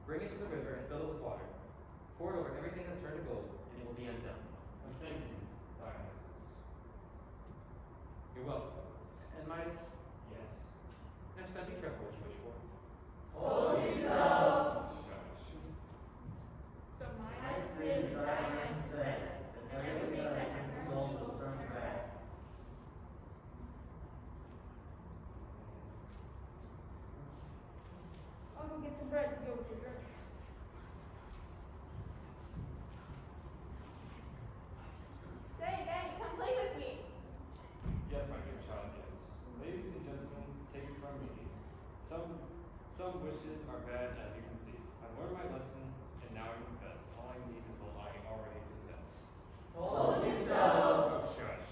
Bring it to the river and fill it with water. Pour it over everything that's turned to gold, and it will be undone. And thank you, Dionysus. You're welcome. And Midas? Yes. Next time, be careful what you wish for. Hold yourself. So mine I see Dionysus said that everything that I can do gold will turn back. I'll go get some bread to go with your drink. Dang, dang, come play with me. Yes, my dear child, yes. Ladies and gentlemen, take it from me. Some some wishes are bad, as you can see. I learned my lesson, and now I confess. All I need is what I already possess. Hold yourself. Oh, shush.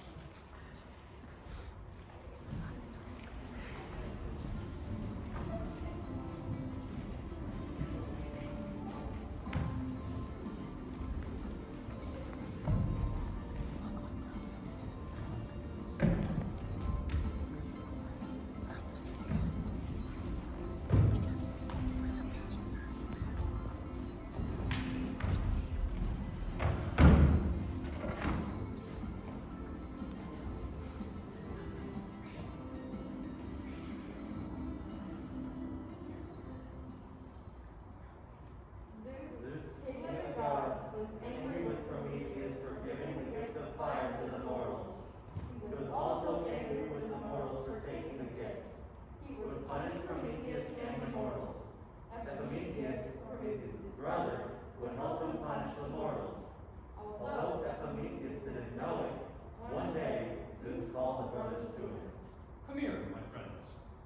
Zeus, king of the gods, was angry with Prometheus for giving the gift of fire to the mortals. He was also angry with the mortals for taking the gift. He would punish Prometheus and the mortals. And Prometheus, Prometheus' brother, would help him punish the mortals. Although that Prometheus didn't know it, one day Zeus called the brothers to him. Come here, my friends.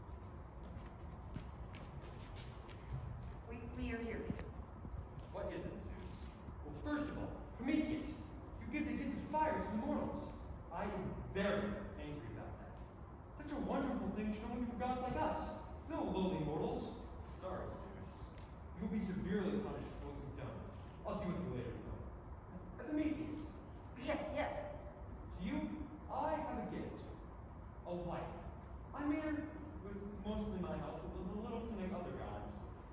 We, we are here. What is it, Zeus? Well, first of all, Prometheus, you give the gift of fire to the mortals. I am very angry about that. Such a wonderful thing shown for gods like us, still lowly mortals. Sorry, Zeus. You will be severely punished for what you've done. I'll deal with you later, though. And Prometheus, Yeah, yes. to you, I have a gift. A wife. I made her with mostly my help, but with a little from the other gods.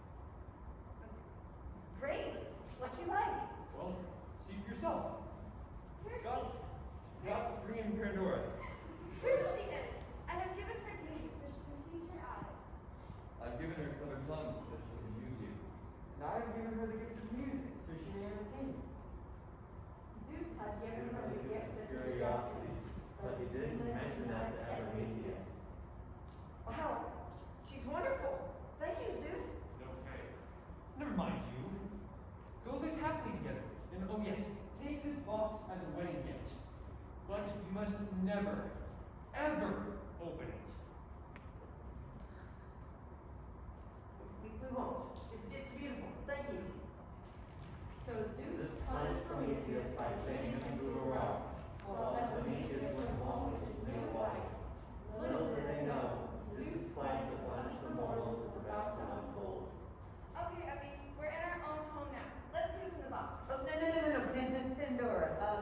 Great. What's she like? Well, see for yourself. Where's God, she? God's bringing Pandora. Here she is. I have given her beauty so she can teach your eyes. I've given her a clever tongue so she can use you. And I have given her the gift of music, so she may entertain you. Zeus had given her the gift of Curiosity, but he didn't mention that to Epimetheus. Wow. She's wonderful. Thank you, Zeus. No faith. Never mind you. Go live happily together. And oh yes, take this box as a wedding gift. But you must never, ever open it. We, we won't. It's, it's beautiful. Thank you. So Zeus This punished punished Prometheus by chaining him to a rock, while Epimetheus went home with his new wife. Little did they know, Zeus' plan to punish the mortals was about to unfold. Okay, Abby, we're in our own home now. Let's see what's in the box. Oh, no, no, no, no, no. Pan- Pan- Pandora. Uh,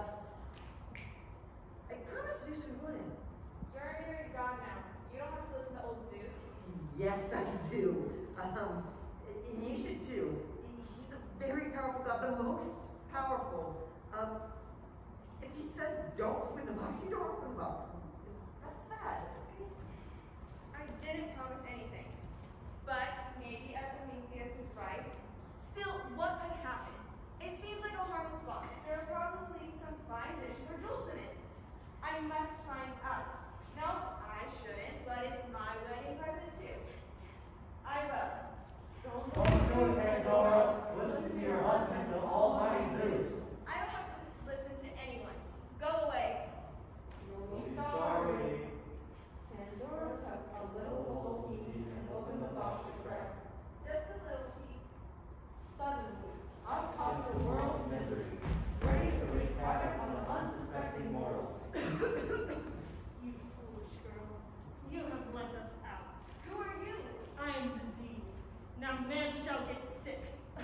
I promised Zeus we wouldn't. You're a married god now. You don't have to listen to old Zeus. Yes, I do. Um, and you should too. He- He's a very powerful god, the most powerful. Um, if he says don't open the box, you don't open the box. That's that. Okay? I didn't promise anything. But maybe Epimetheus is right. Still, what could happen? It seems like a harmless box. There are probably some fine dishes or jewels in it. I must find out. No, I shouldn't, but it's my wedding present too. I will. Don't Don't do it, Pandora. Listen to your husband, the Almighty Zeus. I don't have to listen to anyone. Go away. You'll Be be sorry. Pandora took a little gold key and opened the box of bread. Just a little key. Suddenly, out popped the world's misery, Ready to wreak havoc on the unsuspecting mortals. You foolish girl. You have let us out. Who are you? I am disease. Now man shall get sick.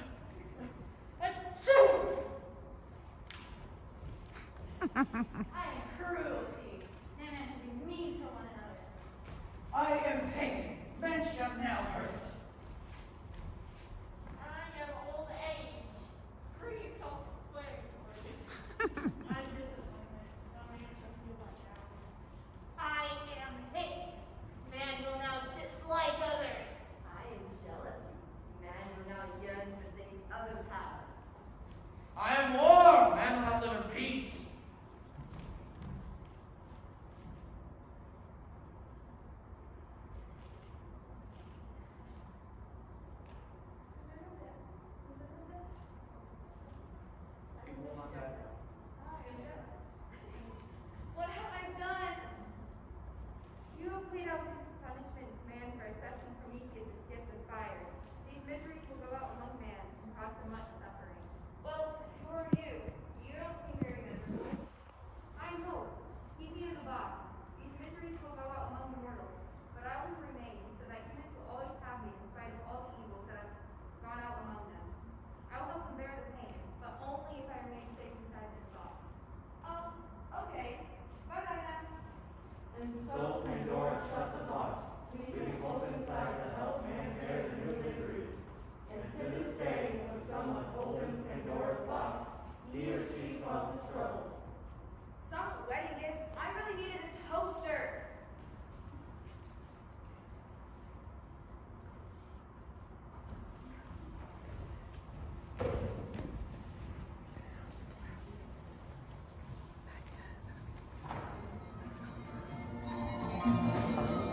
Achoo! I am cruelty. No man should be mean to one another. I am pain. Man shall now hurt. I am played out Zeus's punishment to man for accepting Prometheus' gift of fire. These miseries will go out among man and cause them much suffering. Well, who are you? You don't seem very miserable. I know. Keep me in the box. These miseries will go out among the mortals, but I will remain so that humans will always have me in spite of all the evils that have gone out among them. I will help them bear the pain, but only if I remain safe inside this box. Oh, okay. Bye-bye now. And so Pandora shut the box, leaving hope inside to help man bear the new miseries. And to this day, when someone opens Pandora's box, he or she causes trouble. Some wedding gift? I really needed a toaster. Tomorrow.